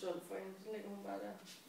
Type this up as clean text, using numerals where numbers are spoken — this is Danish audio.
sundt for hende. Så ligger hun bare der.